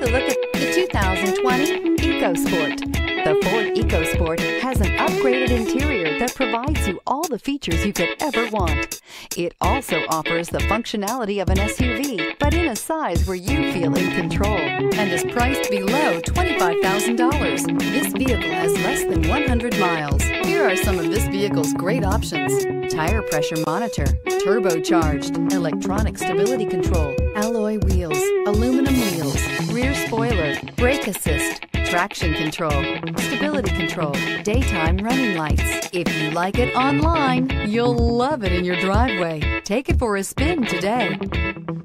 Take a look at the 2020 EcoSport. The Ford EcoSport has an upgraded interior that provides you all the features you could ever want. It also offers the functionality of an SUV, but in a size where you feel in control, and is priced below $25,000. This vehicle has less than 100 miles. Here are some of this vehicle's great options: tire pressure monitor, turbocharged, electronic stability control, alloy wheels, aluminum wheels, rear spoiler, brake assist, traction control, stability control, daytime running lights. If you like it online, you'll love it in your driveway. Take it for a spin today.